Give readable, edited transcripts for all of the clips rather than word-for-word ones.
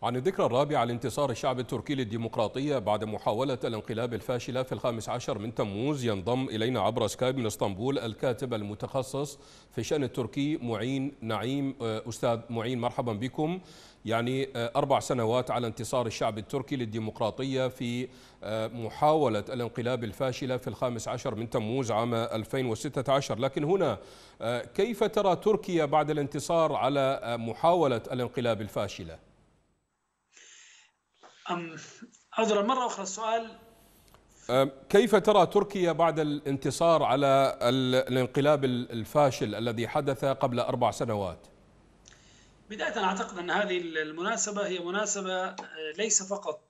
عن الذكرى الرابعة لانتصار الشعب التركي للديمقراطية بعد محاولة الانقلاب الفاشلة في 15 من تموز، ينضم إلينا عبر سكايب من اسطنبول الكاتب المتخصص في الشأن التركي معين نعيم. أستاذ معين، مرحبا بكم. 4 سنوات على انتصار الشعب التركي للديمقراطية في محاولة الانقلاب الفاشلة في 15 من تموز عام 2016، لكن هنا كيف ترى تركيا بعد الانتصار على محاولة الانقلاب الفاشلة؟ عذرا مرة أخرى السؤال. كيف ترى تركيا بعد الانتصار على الانقلاب الفاشل الذي حدث قبل 4 سنوات؟ بداية أعتقد أن هذه المناسبة هي مناسبة ليس فقط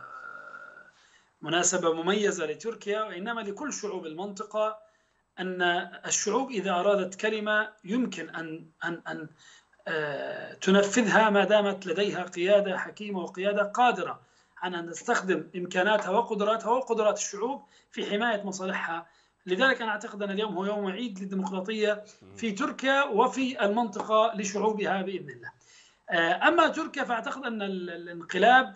مناسبة مميزة لتركيا، وإنما لكل شعوب المنطقة. أن الشعوب إذا أرادت كلمة يمكن أن تنفذها ما دامت لديها قيادة حكيمة وقيادة قادرة عن أن تستخدم إمكاناتها وقدراتها وقدرات الشعوب في حماية مصالحها. لذلك أنا أعتقد أن اليوم هو يوم عيد للديمقراطية في تركيا وفي المنطقة لشعوبها بإذن الله. أما تركيا فأعتقد أن الانقلاب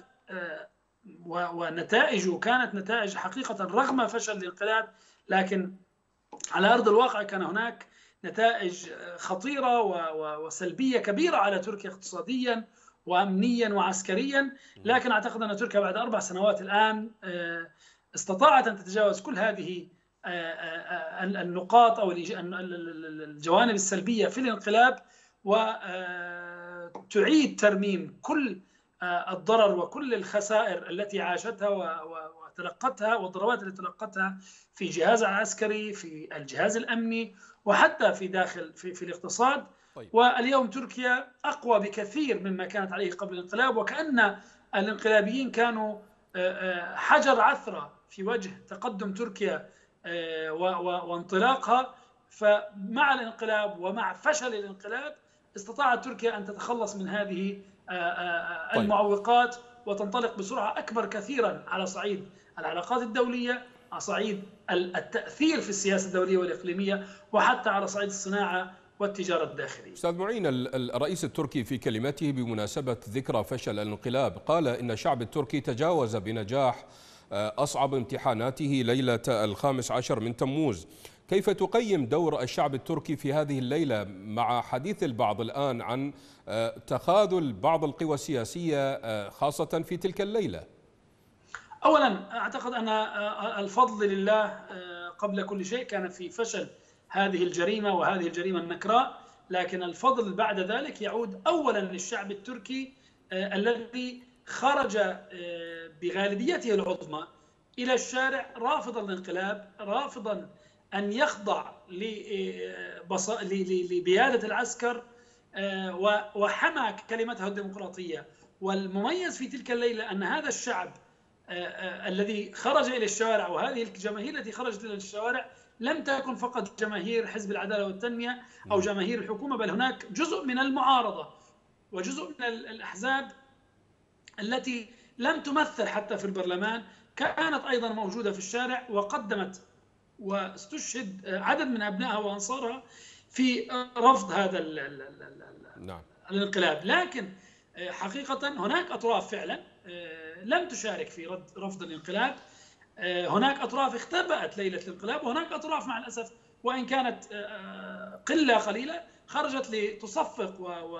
ونتائجه كانت نتائج حقيقة رغم فشل الانقلاب، لكن على أرض الواقع كان هناك نتائج خطيرة وسلبية كبيرة على تركيا اقتصاديا وأمنيا وعسكريا. لكن أعتقد أن تركيا بعد 4 سنوات الآن استطاعت أن تتجاوز كل هذه النقاط أو الجوانب السلبية في الانقلاب، وتعيد ترميم كل الضرر وكل الخسائر التي عاشتها وتلقتها والضربات التي تلقتها في الجهاز العسكري، في الجهاز الأمني، وحتى في داخل في الاقتصاد. طيب. واليوم تركيا أقوى بكثير مما كانت عليه قبل الانقلاب، وكأن الانقلابيين كانوا حجر عثرة في وجه تقدم تركيا وانطلاقها. فمع الانقلاب ومع فشل الانقلاب استطاعت تركيا أن تتخلص من هذه المعوقات وتنطلق بسرعة أكبر كثيرا على صعيد العلاقات الدولية، على صعيد التأثير في السياسة الدولية والإقليمية، وحتى على صعيد الصناعة والتجارة الداخلية. أستاذ معين، الرئيس التركي في كلمته بمناسبة ذكرى فشل الانقلاب قال إن الشعب التركي تجاوز بنجاح أصعب امتحاناته ليلة 15 من تموز. كيف تقيم دور الشعب التركي في هذه الليلة مع حديث البعض الآن عن تخاذل بعض القوى السياسية خاصة في تلك الليلة؟ أولا أعتقد أن الفضل لله قبل كل شيء كان في فشل هذه الجريمة وهذه الجريمة النكراء، لكن الفضل بعد ذلك يعود أولا للشعب التركي الذي خرج بغالبيته العظمى إلى الشارع رافضا الانقلاب، رافضا أن يخضع لبيادة العسكر، وحمى كلمته الديمقراطية. والمميز في تلك الليلة أن هذا الشعب الذي خرج إلى الشوارع وهذه الجماهير التي خرجت إلى الشوارع لم تكن فقط جماهير حزب العدالة والتنمية أو جماهير الحكومة، بل هناك جزء من المعارضة وجزء من الأحزاب التي لم تمثل حتى في البرلمان كانت أيضا موجودة في الشارع، وقدمت واستشهد عدد من أبنائها وأنصارها في رفض هذا الانقلاب. لكن حقيقة هناك أطراف فعلا لم تشارك في رفض الانقلاب، هناك أطراف اختبأت ليلة الانقلاب، وهناك أطراف مع الأسف وإن كانت قلة قليلة خرجت لتصفق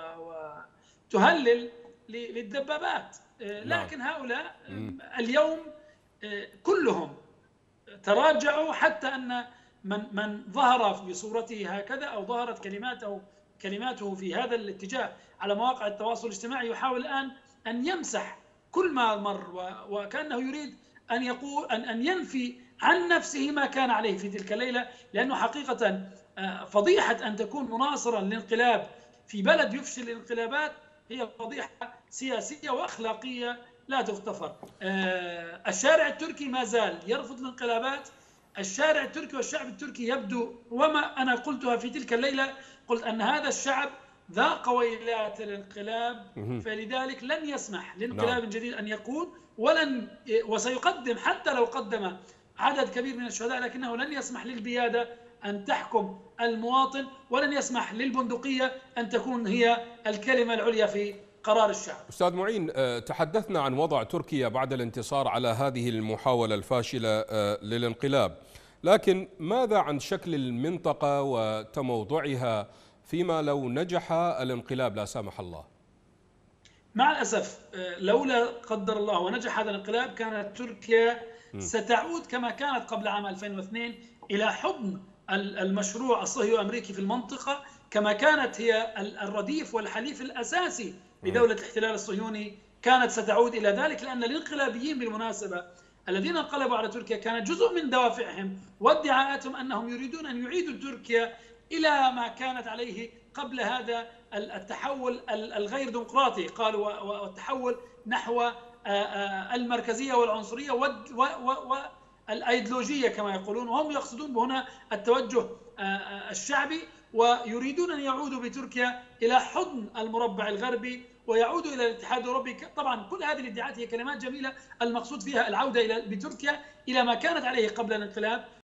وتهلل للدبابات. لكن هؤلاء اليوم كلهم تراجعوا، حتى أن من ظهر بصورته هكذا أو ظهرت كلماته في هذا الاتجاه على مواقع التواصل الاجتماعي يحاول الآن أن يمسح كل ما مر، وكأنه يريد أن يقول أن ينفي عن نفسه ما كان عليه في تلك الليلة، لأنه حقيقة فضيحة أن تكون مناصرا للانقلاب في بلد يفشل الانقلابات هي فضيحة سياسية وأخلاقية لا تغتفر. الشارع التركي ما زال يرفض الانقلابات. الشارع التركي والشعب التركي يبدو، وما أنا قلتها في تلك الليلة، قلت أن هذا الشعب ذاق ويلات الانقلاب، فلذلك لن يسمح لانقلاب جديد أن يكون، وسيقدم حتى لو قدم عدد كبير من الشهداء، لكنه لن يسمح للبيادة أن تحكم المواطن، ولن يسمح للبندقية أن تكون هي الكلمة العليا قرار الشعب. أستاذ معين، تحدثنا عن وضع تركيا بعد الانتصار على هذه المحاولة الفاشلة للانقلاب، لكن ماذا عن شكل المنطقة وتموضعها فيما لو نجح الانقلاب لا سامح الله؟ مع الأسف لولا قدر الله ونجح هذا الانقلاب كانت تركيا ستعود كما كانت قبل عام 2002 إلى حضن المشروع الصهيوني الأمريكي في المنطقة، كما كانت هي الرديف والحليف الأساسي لدولة الاحتلال الصهيوني، كانت ستعود إلى ذلك. لأن الانقلابيين بالمناسبة الذين انقلبوا على تركيا كانت جزء من دوافعهم وادعاءاتهم أنهم يريدون أن يعيدوا تركيا إلى ما كانت عليه قبل هذا التحول الغير ديمقراطي، قالوا والتحول نحو المركزية والعنصرية والأيديولوجية كما يقولون، وهم يقصدون هنا التوجه الشعبي، ويريدون أن يعودوا بتركيا إلى حضن المربع الغربي ويعودوا إلى الاتحاد الأوروبي. طبعا كل هذه الادعاءات هي كلمات جميلة، المقصود فيها العودة بتركيا إلى ما كانت عليه قبل الانقلاب.